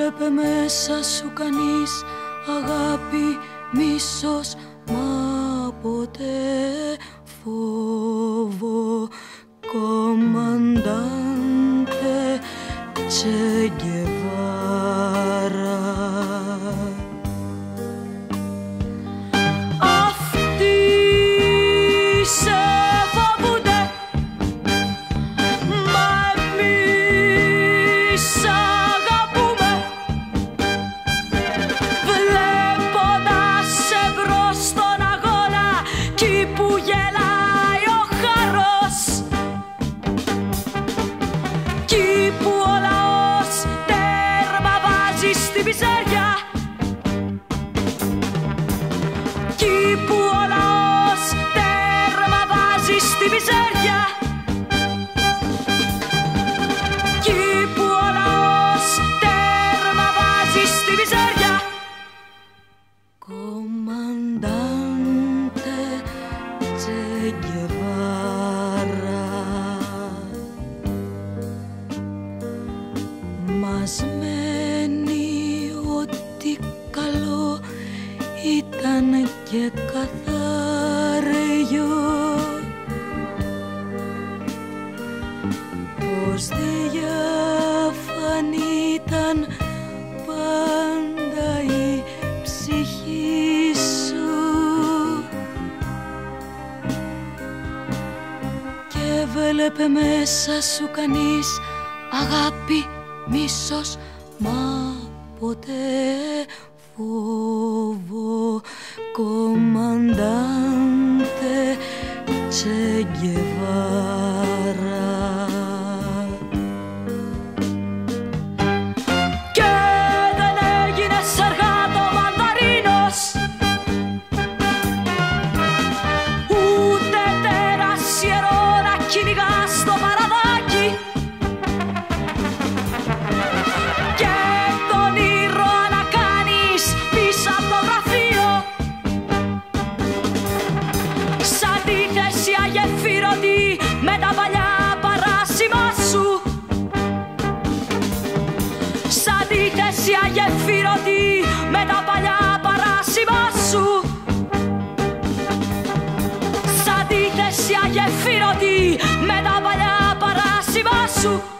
έβλεπε μέσα σου κανείς αγάπη, μίσος, μα ποτέ φόβο. Κομμαντάντε Τσε Γκεβάρα. Αυτοί σε φοβούνται, μα εμείς αγαπούμε. Βλέποντας σε μπρος στον αγώνα, κι που γελάει ο χαρός, κι που ο λαός τέρμα βάζει στη μιζέρια, κι που ο λαός τέρμα βάζει στη μιζέρια, κι που ο λαός τέρμα βάζει στη μιζέρια. Κομμαντάντε Τσε Γκεβάρα. Μας μένει ότι καλό ήταν και καθαρέιο, πως διάφανη ήταν πάντα η ψυχή σου, και έβλεπε μέσα σου κανείς αγάπη, μίσος, μα ποτέ φόβο. Κομμαντάντε Τσε Γκεβάρα. Και δεν έγινες αργά το μανταρίνος, ούτε τέρας ιερό να κυνηγάς το παραδάκι, και τον ήρωα να κάνεις πίσω από το γραφείο. Σ' αντίθεση αγεφύρωτη με τα παλιά παράσημα σου, σ' αντίθεση αγεφύρωτη με τα παλιά παράσημα σου, σ' αντίθεση αγεφύρωτη με τα παλιά παράσημα σου.